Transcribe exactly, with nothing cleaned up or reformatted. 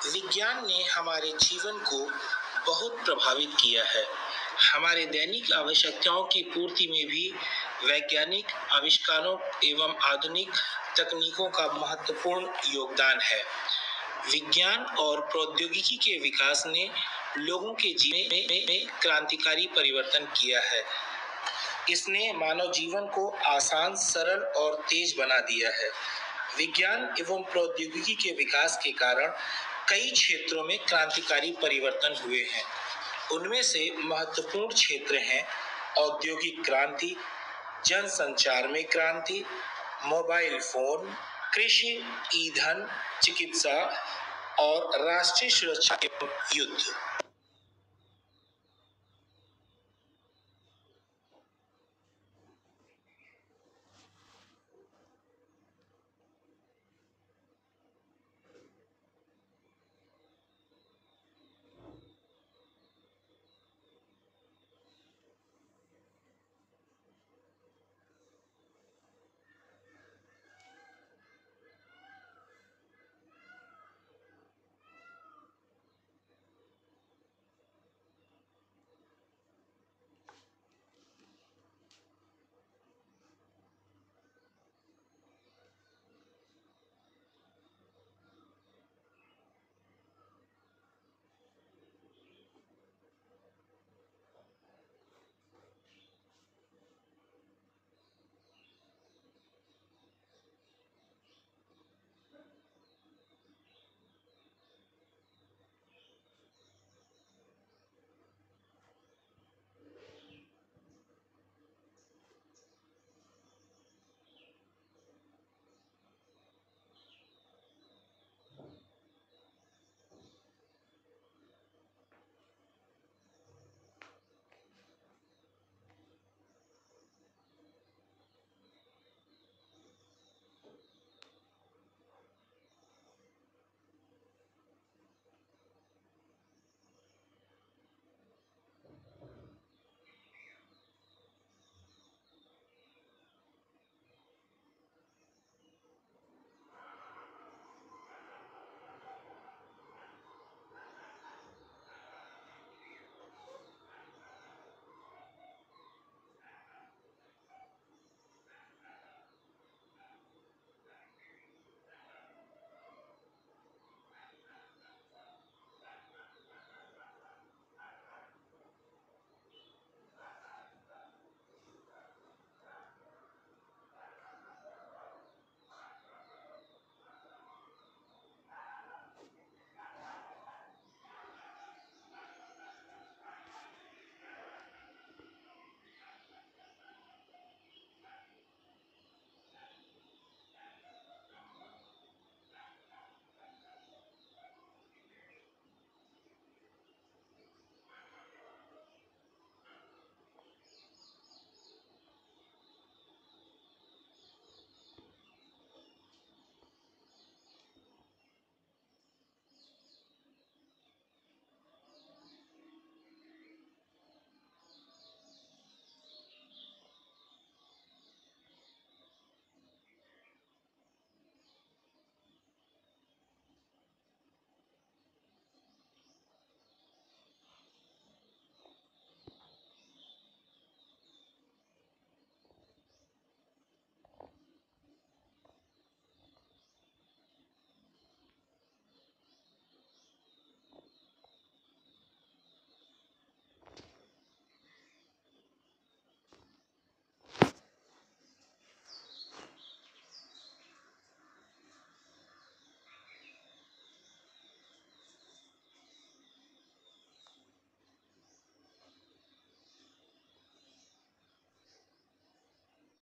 विज्ञान ने हमारे जीवन को बहुत प्रभावित किया है। हमारे दैनिक आवश्यकताओं की पूर्ति में भी वैज्ञानिक आविष्कारों एवं आधुनिक तकनीकों का महत्वपूर्ण योगदान है। विज्ञान और प्रौद्योगिकी के विकास ने लोगों के जीवन में, में क्रांतिकारी परिवर्तन किया है। इसने मानव जीवन को आसान, सरल और तेज बना दिया है। विज्ञान एवं प्रौद्योगिकी के विकास के कारण कई क्षेत्रों में क्रांतिकारी परिवर्तन हुए हैं। उनमें से महत्वपूर्ण क्षेत्र हैं औद्योगिक क्रांति, जनसंचार में क्रांति, मोबाइल फोन, कृषि, ईंधन, चिकित्सा और राष्ट्रीय सुरक्षा एवं युद्ध।